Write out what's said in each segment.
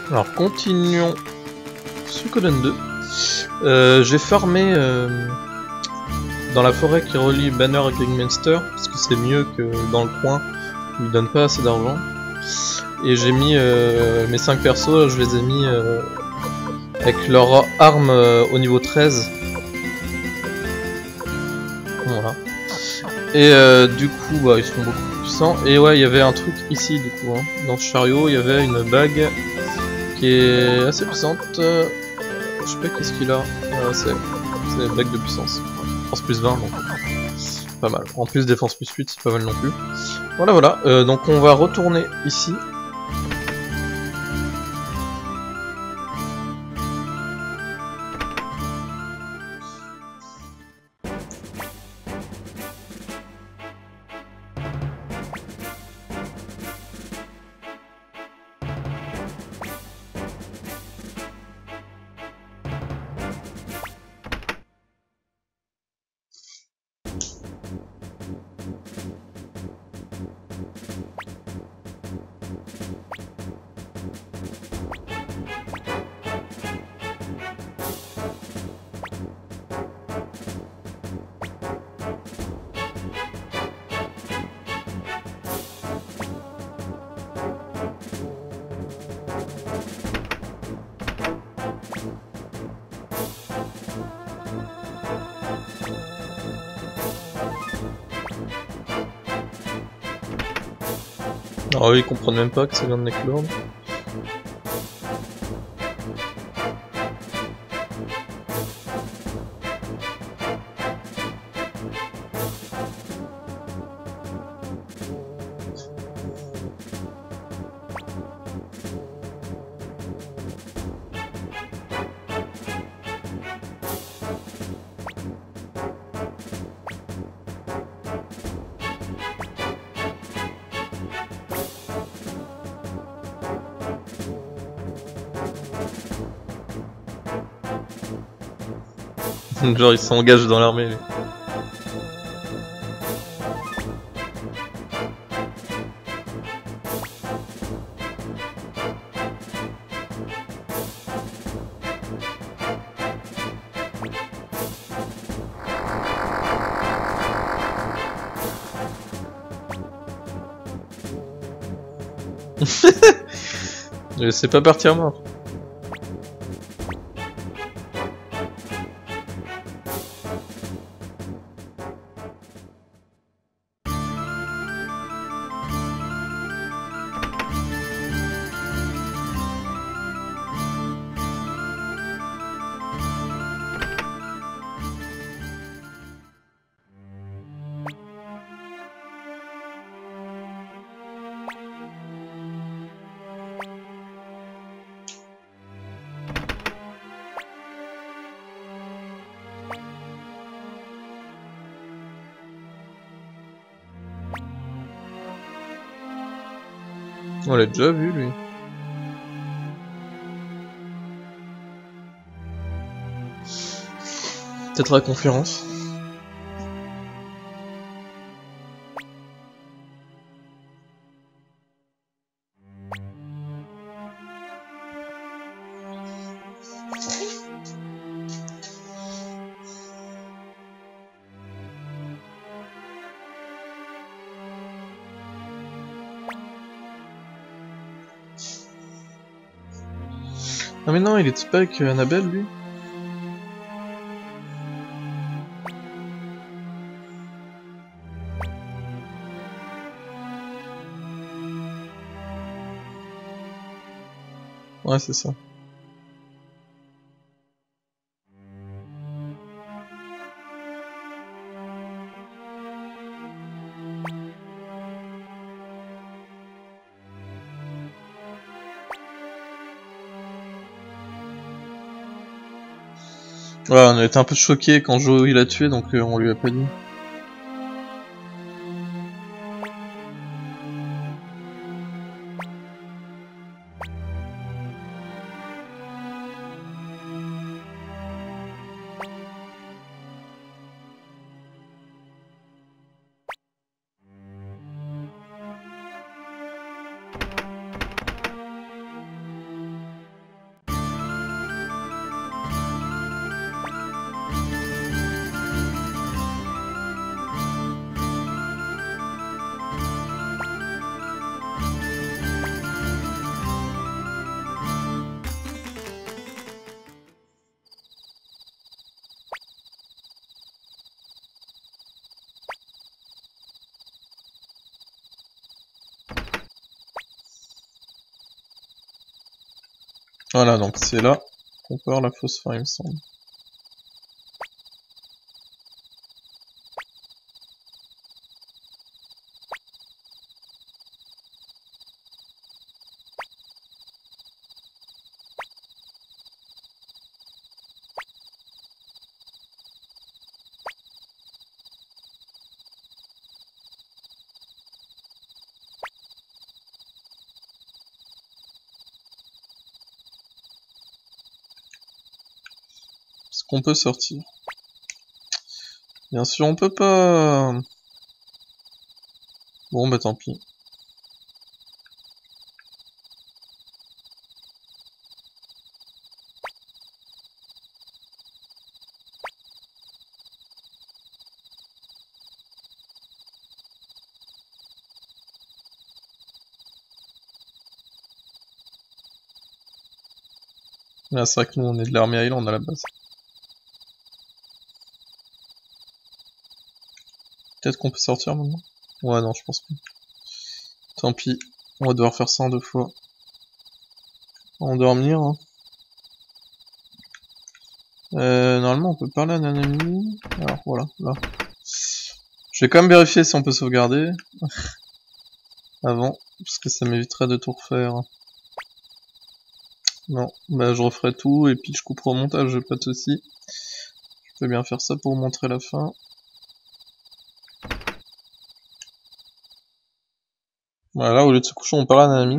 Alors continuons Suikoden 2. J'ai farmé dans la forêt qui relie Banner et Gangmaster parce que c'est mieux que dans le coin où ils donnent pas assez d'argent. Et j'ai mis mes 5 persos, je les ai mis avec leur arme au niveau 13. Voilà. Et du coup bah, ils sont beaucoup plus puissants. Et ouais, il y avait un truc ici du coup, hein. Dans ce chariot il y avait une bague qui est assez puissante. Je sais pas qu'est-ce qu'il a. C'est la bague de puissance. Force plus 20 donc pas mal. En plus défense plus 8 c'est pas mal non plus. Voilà. Donc on va retourner ici. Alors eux ils comprennent même pas que ça vient de Necklord. Genre ils s'engagent dans l'armée. C'est pas partir moi. On l'a déjà vu lui. Peut-être à la conférence. Ah mais non, il était pas avec Annabelle lui. Ouais c'est ça. Ouais, on a été un peu choqués quand Joe il a tué donc on lui a pas dit. Voilà, donc c'est là qu'on peut avoir la fausse fin, il me semble. Est-ce qu'on peut sortir? Bien sûr, on peut pas. Bon, bah tant pis. Là, c'est vrai que nous, on est de l'armée Island à la base. Peut-être qu'on peut sortir maintenant? Ouais, non, je pense pas. Tant pis, on va devoir faire ça en 2 fois. Endormir, hein. Normalement, on peut parler à un ami. Alors, voilà, là. Je vais quand même vérifier si on peut sauvegarder. Avant, parce que ça m'éviterait de tout refaire. Non, bah je referai tout, et puis je couperai au montage, pas de soucis. Je peux bien faire ça pour vous montrer la fin. Voilà, au lieu de se coucher, on parle à un ami.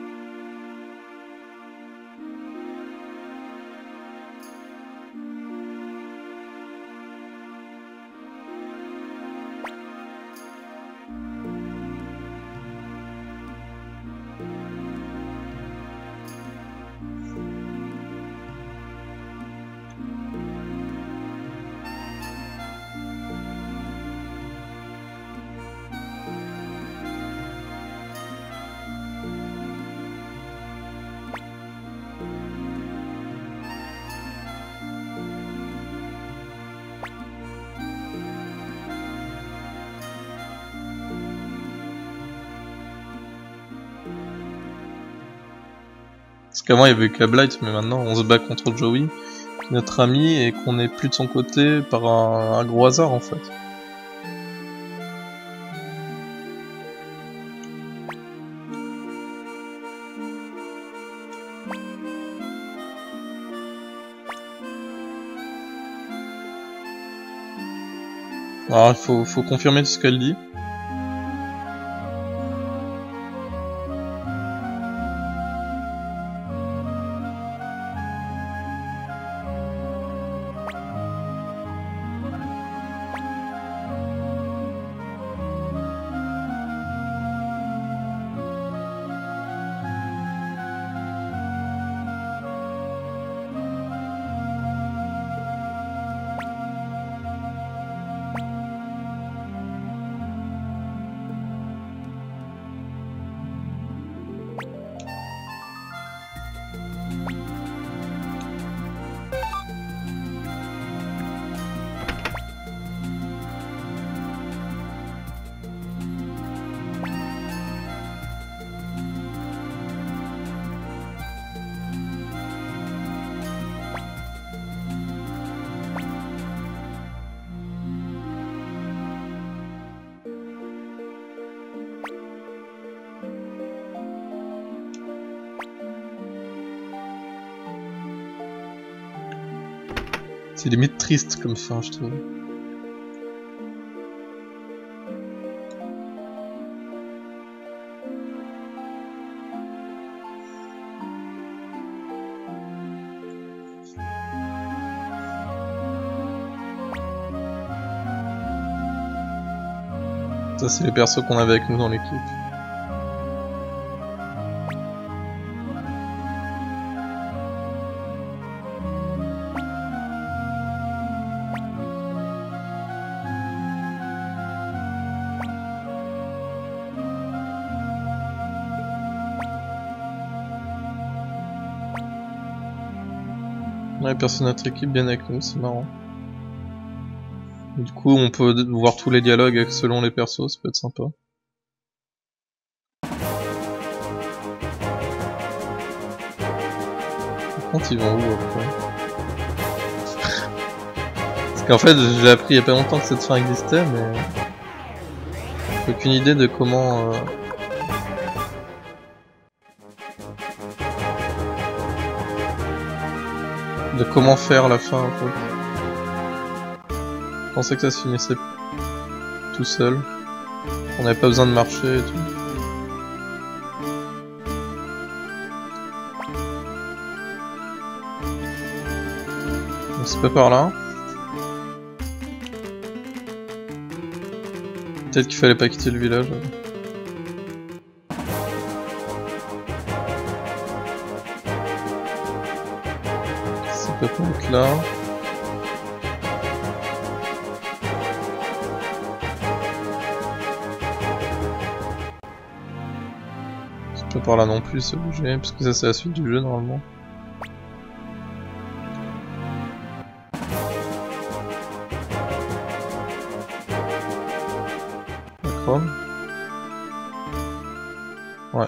Parce qu'avant il y avait Cablight, mais maintenant on se bat contre Joey, notre ami, et qu'on n'est plus de son côté par un gros hasard en fait. Alors il faut confirmer tout ce qu'elle dit. C'est limite triste comme fin, je trouve. Ça, c'est les persos qu'on avait avec nous dans l'équipe. Ouais, personne de notre équipe bien avec nous, c'est marrant. Du coup, on peut voir tous les dialogues selon les persos, ça peut être sympa. Par contre, ils vont où après? Parce qu'en fait, j'ai appris il y a pas longtemps que cette fin existait, mais j'ai aucune idée de comment. De comment faire la fin en fait. Je pensais que ça se finissait tout seul. On n'avait pas besoin de marcher et tout. Donc c'est pas par là. Peut-être qu'il fallait pas quitter le village. C'est pas par là. C'est pas par là non plus, c'est obligé, parce que ça c'est la suite du jeu normalement. D'accord. Ouais.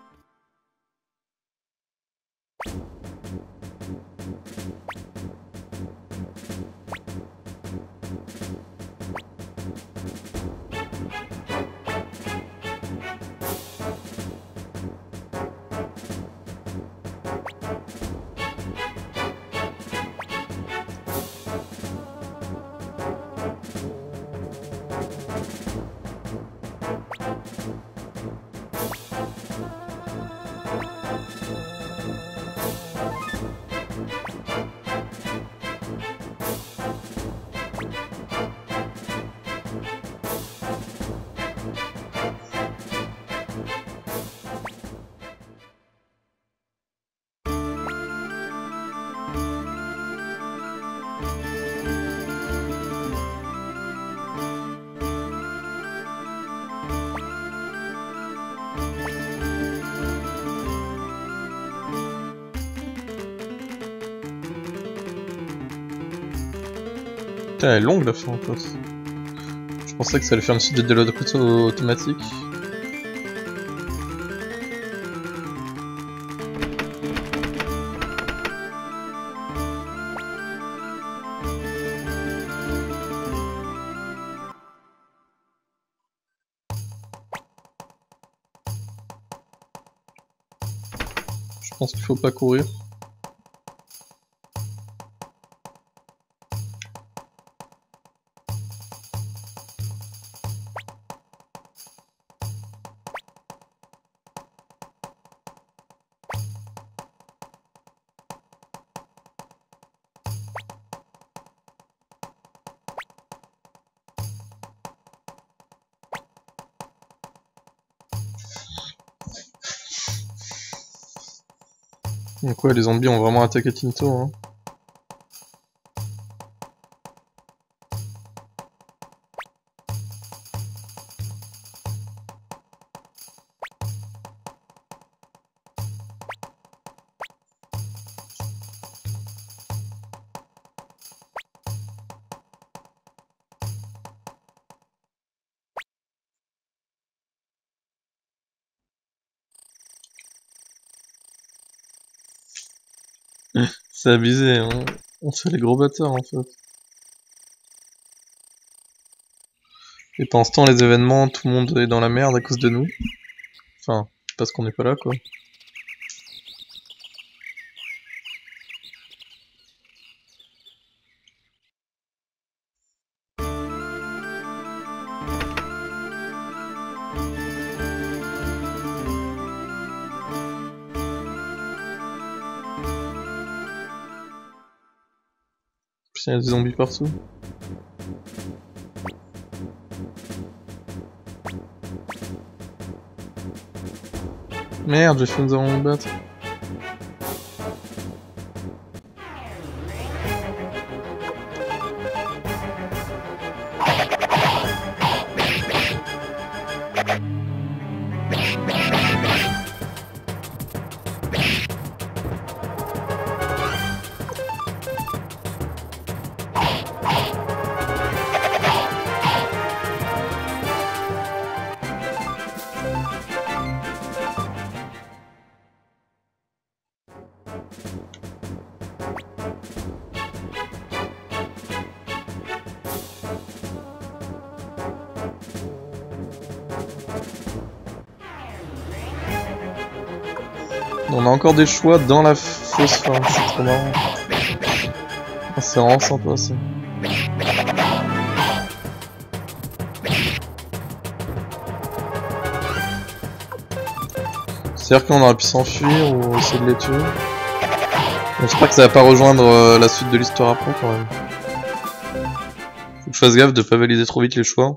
Putain, elle est longue la fin en fait. Je pensais que ça allait faire une suite de déload automatique. Je pense qu'il faut pas courir. Donc ouais, les zombies ont vraiment attaqué Tinto, hein. C'est abusé, hein. On se fait les gros bâtards en fait. Et pendant ce temps, les événements, tout le monde est dans la merde à cause de nous. Enfin, parce qu'on n'est pas là quoi. Puis il y a des zombies partout. Merde, j'ai fait nous allons nous battre. On a encore des choix dans la fausse fin, c'est trop marrant. Oh, c'est vraiment sympa ça. C'est-à-dire qu'on aurait pu s'enfuir ou essayer de les tuer. J'espère que ça va pas rejoindre la suite de l'histoire après quand même. Faut que je fasse gaffe de pas valider trop vite les choix.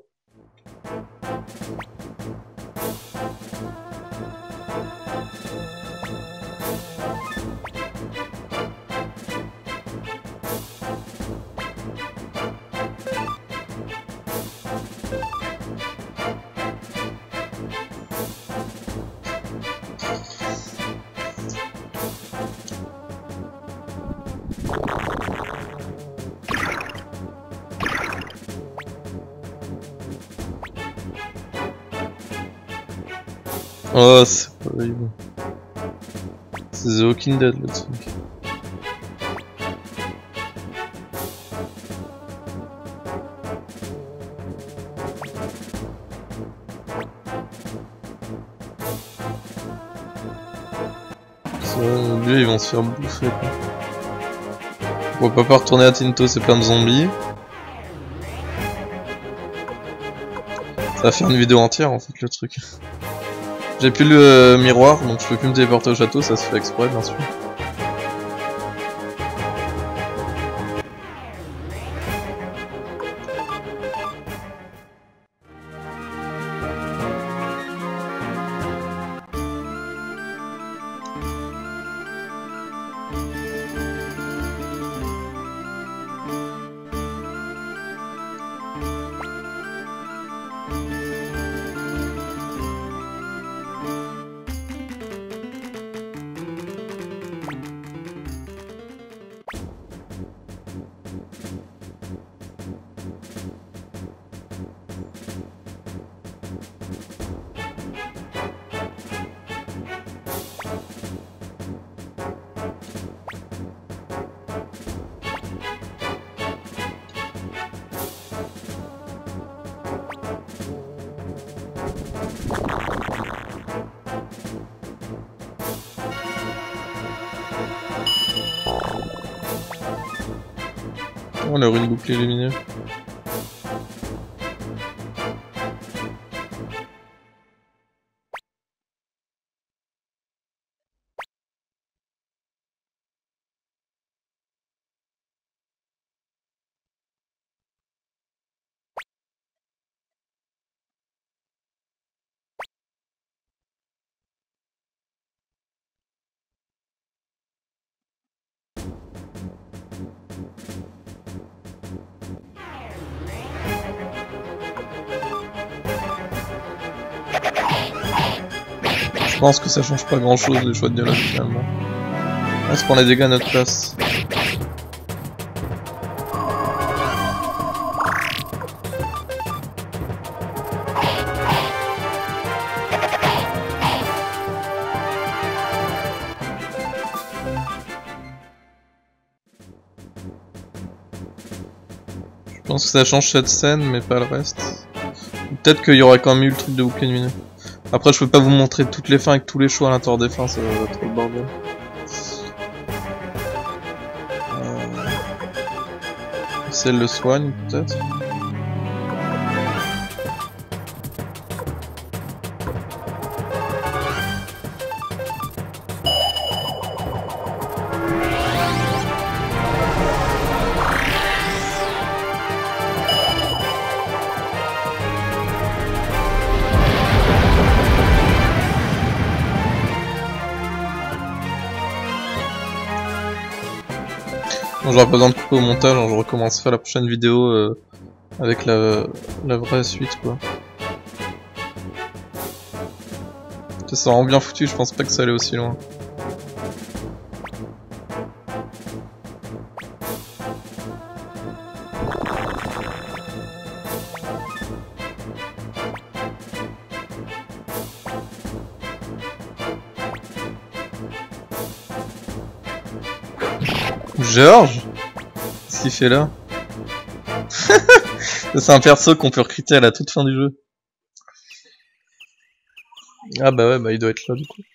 Oh, c'est pas horrible. C'est The Walking Dead le truc. Lui ils vont se faire bouffer quoi. On va pas retourner à Tinto, c'est plein de zombies. Ça va faire une vidéo entière en fait le truc. J'ai plus le miroir donc je peux plus me téléporter au château, ça se fait exprès bien sûr. On a une boucle illuminée. Je pense que ça change pas grand chose les choix de dialogue finalement. On se prend les dégâts à notre place. Je pense que ça change cette scène mais pas le reste. Peut-être qu'il y aurait quand même eu le truc de bouclier lumineux. Après je peux pas vous montrer toutes les fins avec tous les choix à l'intérieur des fins, ça va être trop le bordel. Celle le soigne peut-être. Bon, j'aurai pas besoin de couper au montage, hein, je recommencerai la prochaine vidéo avec la vraie suite quoi. Ça sera vraiment bien foutu, je pense pas que ça allait aussi loin. Georges? Qu'est-ce qu'il fait là? C'est un perso qu'on peut recruter à la toute fin du jeu. Ah bah ouais, bah il doit être là du coup.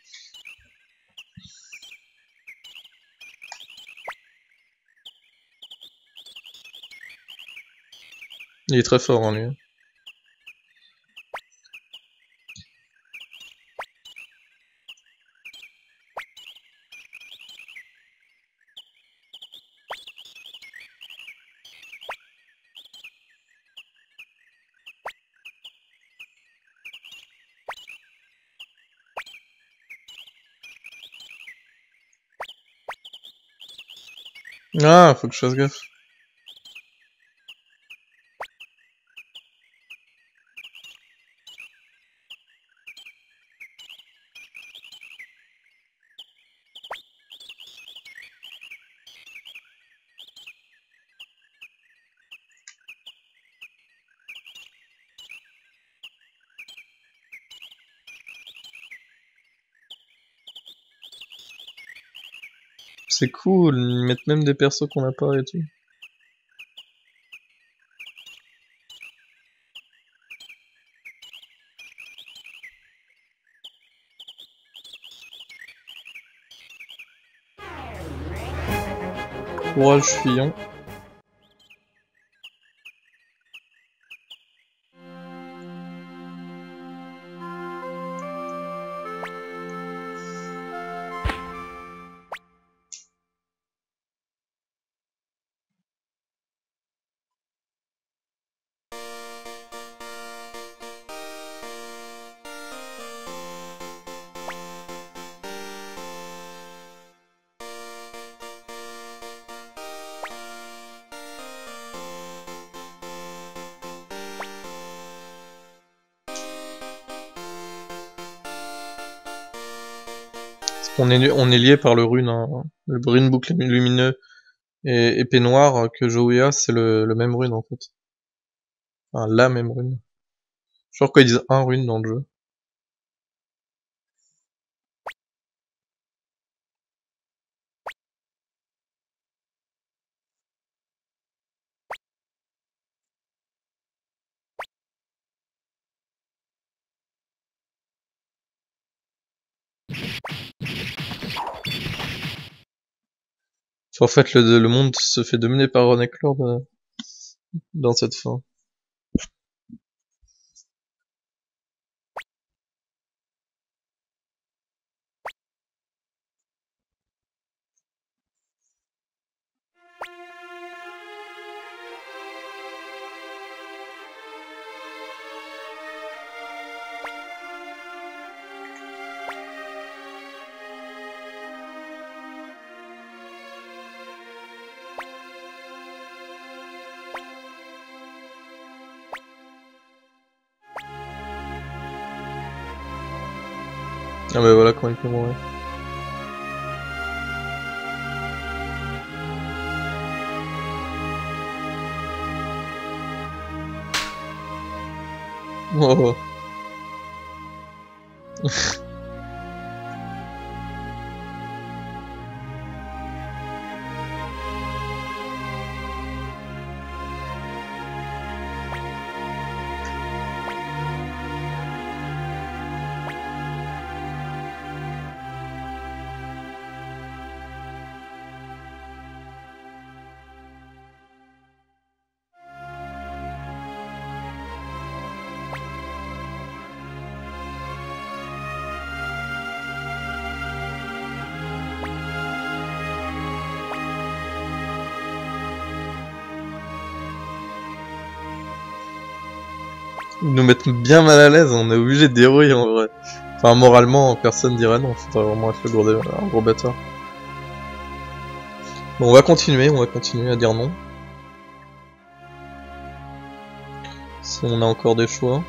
Il est très fort hein, lui. Ah, faut que je fasse gaffe. C'est cool, ils mettent même des persos qu'on a pas et tout. Courage Fillon. On est lié par le rune, hein. Le rune boucle lumineux et épée noire que Joey a, c'est le même rune en fait. Enfin, la même rune. Je crois qu'ils disent un rune dans le jeu. En fait, le monde se fait dominer par Renekton dans cette fin. Ah bah voilà comment il peut mourir. Oh. Ils nous mettent bien mal à l'aise, on est obligé de dérouiller en vrai. Enfin, moralement, personne dirait non, faudrait vraiment être un gros bâtard. Bon, on va continuer à dire non. Si on a encore des choix.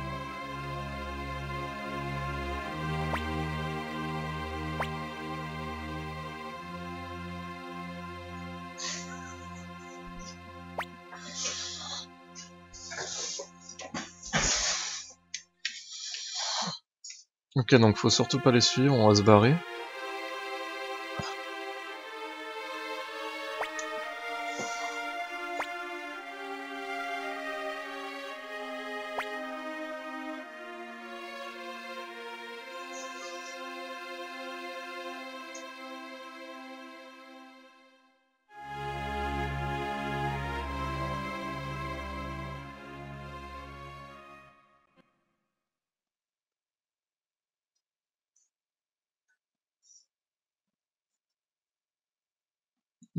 Ok, donc faut surtout pas les suivre, on va se barrer.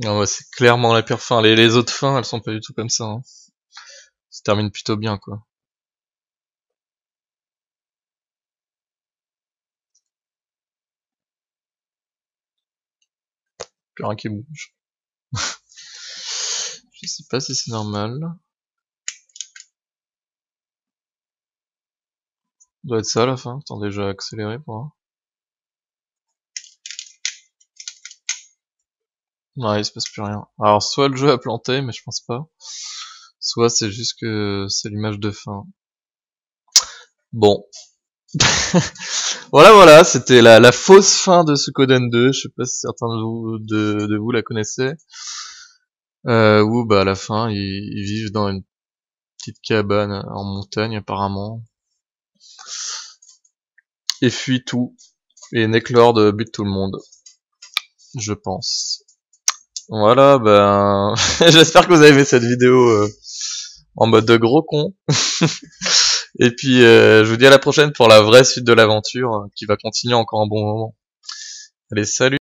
Non, ouais, c'est clairement la pire fin. Les autres fins, elles sont pas du tout comme ça. Hein. Ça se termine plutôt bien, quoi. Plus rien qui bouge. Je sais pas si c'est normal. Ça doit être ça à la fin. Attendez, je vais accélérer pour voir. Ouais, il se passe plus rien. Alors, soit le jeu a planté, mais je pense pas. Soit c'est juste que c'est l'image de fin. Bon. Voilà, c'était la fausse fin de Suikoden 2. Je sais pas si certains de vous la connaissaient. Où bah à la fin ils vivent dans une petite cabane en montagne apparemment. Et fuient tout. Et Necklord bute tout le monde. Je pense. Voilà, ben j'espère que vous avez aimé cette vidéo en mode de gros con. Et puis je vous dis à la prochaine pour la vraie suite de l'aventure qui va continuer encore un bon moment. Allez, salut!